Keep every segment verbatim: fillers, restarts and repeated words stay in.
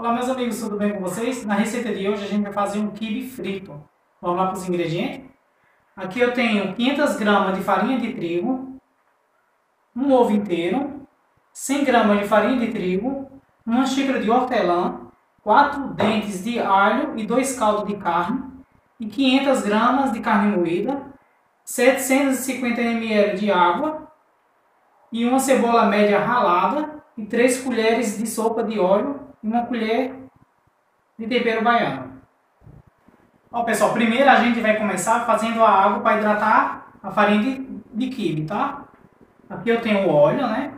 Olá, meus amigos, tudo bem com vocês? Na receita de hoje a gente vai fazer um quibe frito. Vamos lá para os ingredientes? Aqui eu tenho quinhentas gramas de farinha de trigo, um ovo inteiro, cem gramas de farinha de trigo, uma xícara de hortelã, quatro dentes de alho e dois caldos de carne, e quinhentas gramas de carne moída, setecentos e cinquenta mililitros de água, e uma cebola média ralada, e três colheres de sopa de óleo, e uma colher de tempero baiano. Ó, pessoal, primeiro a gente vai começar fazendo a água para hidratar a farinha de, de quibe, tá? Aqui eu tenho o óleo, né?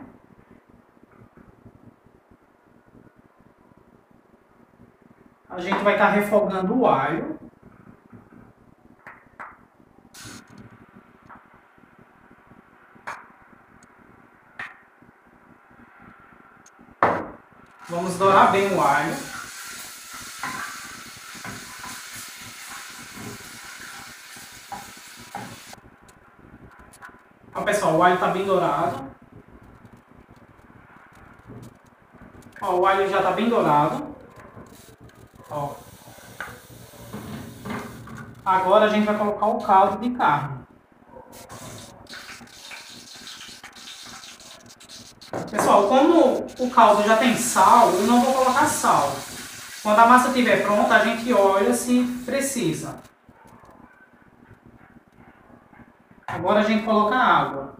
A gente vai estar refogando o alho. Vamos dourar bem o alho. Ó, pessoal, o alho está bem dourado. Ó, o alho já está bem dourado. Ó. Agora a gente vai colocar o caldo de carne. Pessoal, como o caldo já tem sal, eu não vou colocar sal. Quando a massa estiver pronta, a gente olha se precisa. Agora a gente coloca a água.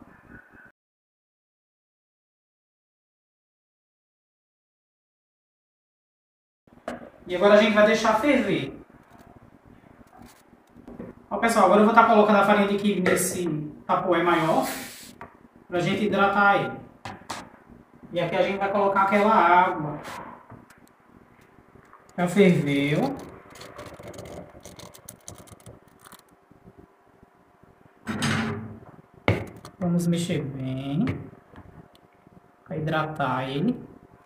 E agora a gente vai deixar ferver. Ó, pessoal, agora eu vou estar colocando a farinha de quibe nesse tapoé maior, para a gente hidratar ele. E aqui a gente vai colocar aquela água. Já ferveu. Vamos mexer bem para hidratar ele.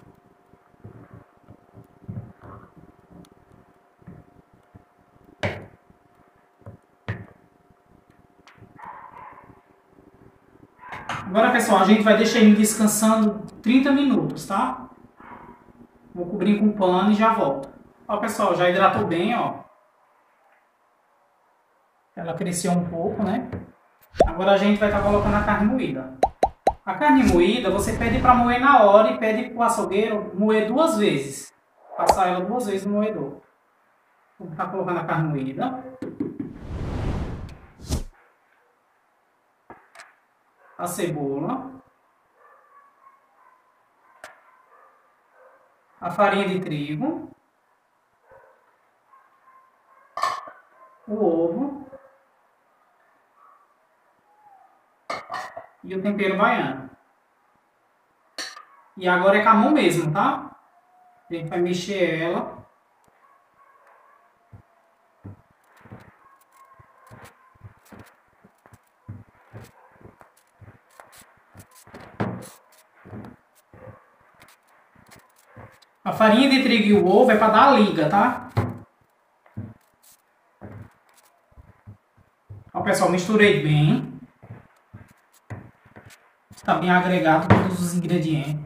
Agora, pessoal, a gente vai deixar ele descansando trinta minutos, tá? Vou cobrir com pano e já volto. Ó, pessoal, já hidratou bem, ó. Ela cresceu um pouco, né? Agora a gente vai estar colocando a carne moída. A carne moída, você pede para moer na hora e pede para o açougueiro moer duas vezes. Passar ela duas vezes no moedor. Vou estar colocando a carne moída. A cebola. A farinha de trigo. O ovo. E o tempero baiano. E agora é com a mão mesmo, tá? A gente vai mexer ela. A farinha de trigo e o ovo é para dar a liga, tá? Ó, pessoal, misturei bem. Está bem agregado todos os ingredientes.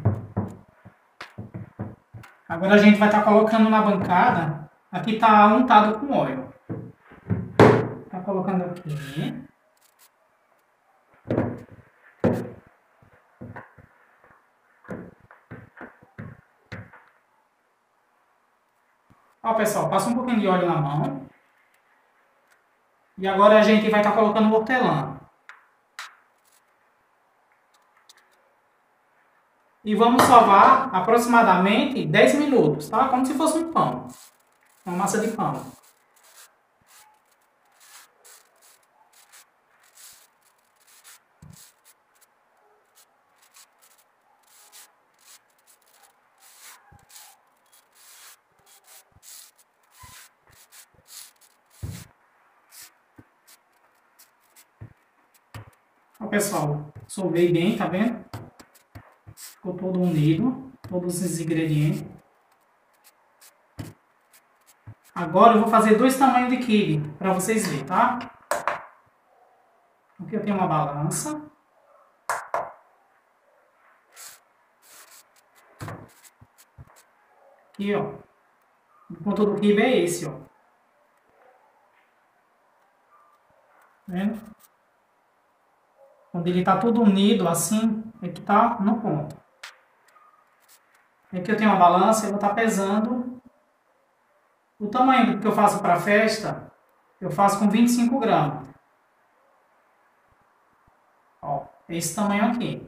Agora a gente vai estar colocando na bancada. Aqui está untado com óleo. Tá colocando aqui. Ó, pessoal, passa um pouquinho de óleo na mão. E agora a gente vai estar colocando o hortelã. E vamos sovar aproximadamente dez minutos, tá? Como se fosse um pão. Uma massa de pão. Ó, pessoal, sovei bem, tá vendo? Ficou todo unido, todos os ingredientes. Agora eu vou fazer dois tamanhos de quibe, para vocês verem, tá? Aqui eu tenho uma balança. Aqui, ó. O ponto do quibe é esse, ó. Tá vendo? Quando ele tá tudo unido assim, é que tá no ponto. Aqui eu tenho uma balança, eu vou estar pesando o tamanho que eu faço para festa, eu faço com vinte e cinco gramas. Ó, esse tamanho aqui.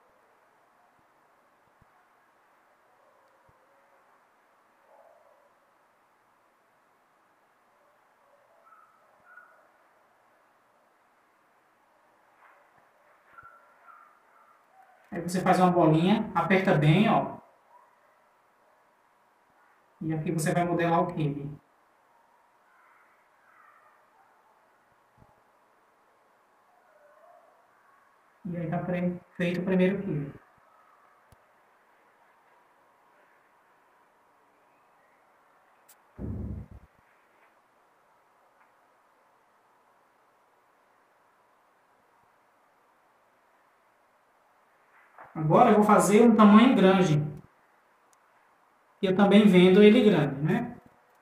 Aí você faz uma bolinha, aperta bem, ó. E aqui você vai modelar o quibe. E aí tá feito o primeiro quibe. Agora eu vou fazer um tamanho grande. E eu também vendo ele grande, né?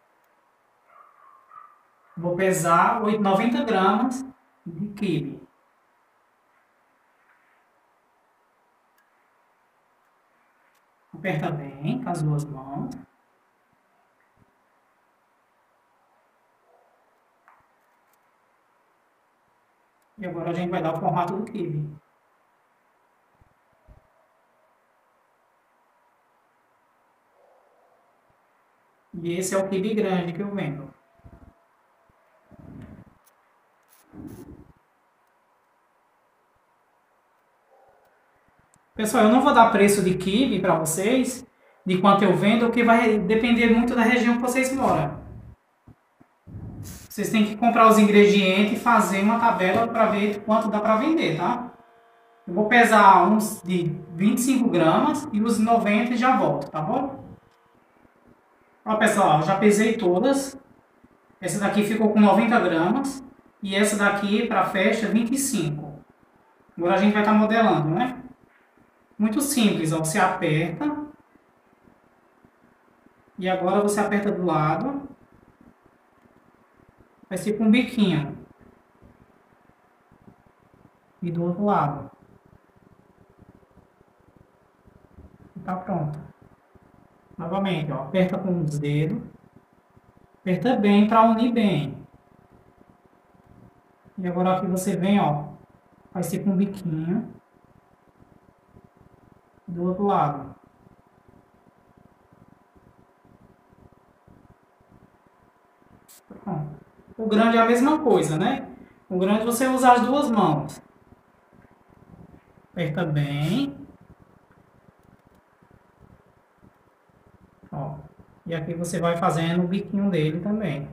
Vou pesar noventa gramas de quibe. Aperta bem com as duas mãos. E agora a gente vai dar o formato do quibe. E esse é o quibe grande que eu vendo. Pessoal, eu não vou dar preço de quibe para vocês, de quanto eu vendo, porque vai depender muito da região que vocês moram. Vocês têm que comprar os ingredientes e fazer uma tabela para ver quanto dá para vender, tá? Eu vou pesar uns de vinte e cinco gramas e os noventa e já volto, tá bom? Ó, pessoal, eu já pesei todas. Essa daqui ficou com noventa gramas e essa daqui para festa vinte e cinco. Agora a gente vai estar modelando, né? Muito simples, ó. Você aperta e agora você aperta do lado. Vai ser com um biquinho. E do outro lado. E tá pronto. Novamente, ó, aperta com os dedos. Aperta bem para unir bem. E agora aqui você vem, ó. Vai ser com um biquinho. Do outro lado. Pronto. O grande é a mesma coisa, né? O grande você usa as duas mãos. Aperta bem. Ó. E aqui você vai fazendo o biquinho dele também.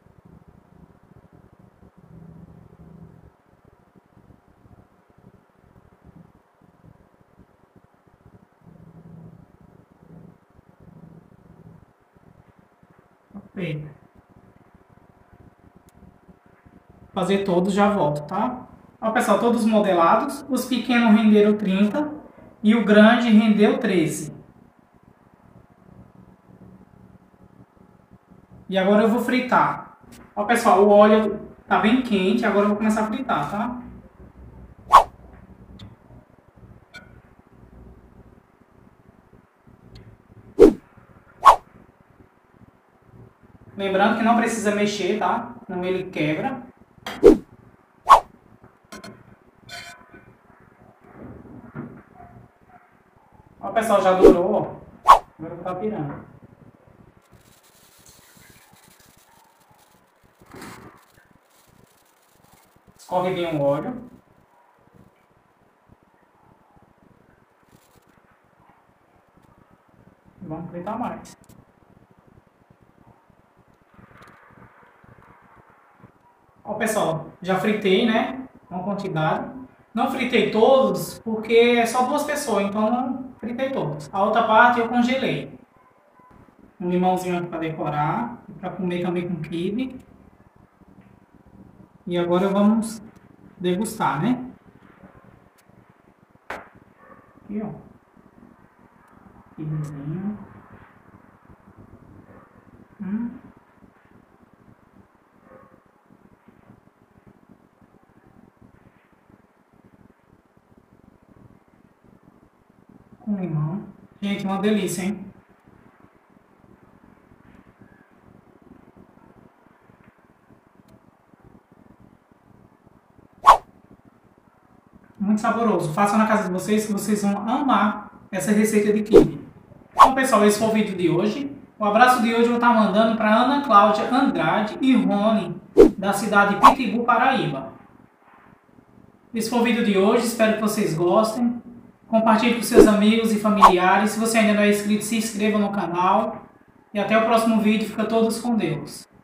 Feito. Fazer todos, já volto, tá? Ó, pessoal, todos modelados. Os pequenos renderam trinta e o grande rendeu treze. E agora eu vou fritar. Ó, pessoal, o óleo tá bem quente, agora eu vou começar a fritar, tá? Lembrando que não precisa mexer, tá? Não ele quebra. Ó, pessoal, já dourou, ó. Agora eu vou estar virando. Escorre bem o óleo. Vamos fritar mais. Ó, pessoal, já fritei, né? Uma quantidade. Não fritei todos, porque é só duas pessoas, então não fritei todos. A outra parte eu congelei. Um limãozinho aqui para decorar, para comer também com quibe. E agora vamos degustar, né? Aqui, ó. Quibezinho. Hum. com limão. Gente, uma delícia, hein? Muito saboroso. Façam na casa de vocês que vocês vão amar essa receita de quibe. Então, pessoal, esse foi o vídeo de hoje. O abraço de hoje eu vou estar mandando para Ana Cláudia Andrade e Rony, da cidade de Pitiguar, Paraíba. Esse foi o vídeo de hoje, espero que vocês gostem. Compartilhe com seus amigos e familiares. Se você ainda não é inscrito, se inscreva no canal. E até o próximo vídeo. Fica todos com Deus.